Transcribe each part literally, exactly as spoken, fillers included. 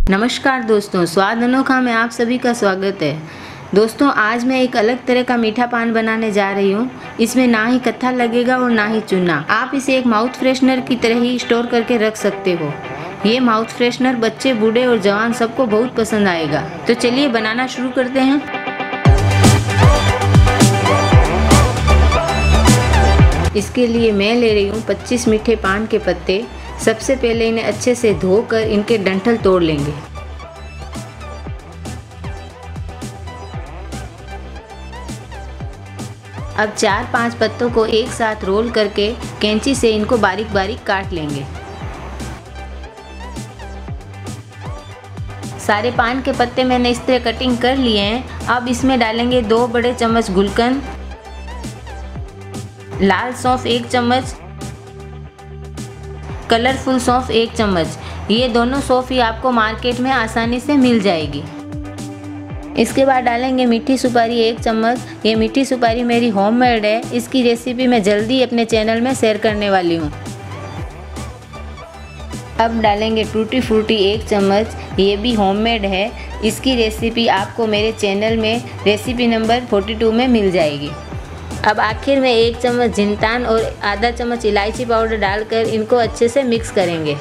नमस्कार दोस्तों, स्वाद अनोखा में आप सभी का स्वागत है। दोस्तों, आज मैं एक अलग तरह का मीठा पान बनाने जा रही हूँ। इसमें ना ही कत्था लगेगा और ना ही चूना। आप इसे एक माउथ फ्रेशनर की तरह ही स्टोर करके रख सकते हो। ये माउथ फ्रेशनर बच्चे, बूढ़े और जवान सबको बहुत पसंद आएगा। तो चलिए बनाना शुरू करते हैं। इसके लिए मैं ले रही हूँ पच्चीस मीठे पान के पत्ते। सबसे पहले इन्हें अच्छे से धोकर इनके डंठल तोड़ लेंगे। अब चार पांच पत्तों को एक साथ रोल करके कैंची से इनको बारीक बारीक काट लेंगे। सारे पान के पत्ते मैंने इस तरह कटिंग कर लिए हैं। अब इसमें डालेंगे दो बड़े चम्मच गुलकंद, लाल सौंफ एक चम्मच, कलरफुल सौंफ एक चम्मच। ये दोनों सौंफ ही आपको मार्केट में आसानी से मिल जाएगी। इसके बाद डालेंगे मीठी सुपारी एक चम्मच। ये मीठी सुपारी मेरी होममेड है। इसकी रेसिपी मैं जल्दी अपने चैनल में शेयर करने वाली हूँ। अब डालेंगे टूटी फ्रूटी एक चम्मच। ये भी होममेड है। इसकी रेसिपी आपको मेरे चैनल में रेसिपी नंबर बयालीस में मिल जाएगी। अब आखिर में एक चम्मच जिनतान और आधा चम्मच इलायची पाउडर डालकर इनको अच्छे से मिक्स करेंगे।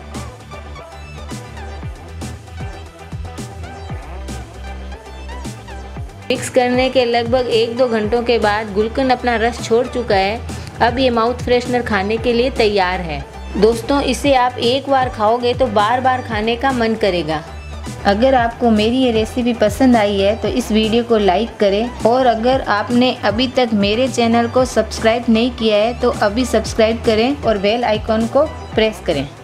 मिक्स करने के लगभग एक दो घंटों के बाद गुलकंद अपना रस छोड़ चुका है। अब ये माउथ फ्रेशनर खाने के लिए तैयार है। दोस्तों, इसे आप एक बार खाओगे तो बार बार खाने का मन करेगा। अगर आपको मेरी ये रेसिपी पसंद आई है तो इस वीडियो को लाइक करें, और अगर आपने अभी तक मेरे चैनल को सब्सक्राइब नहीं किया है तो अभी सब्सक्राइब करें और बेल आइकॉन को प्रेस करें।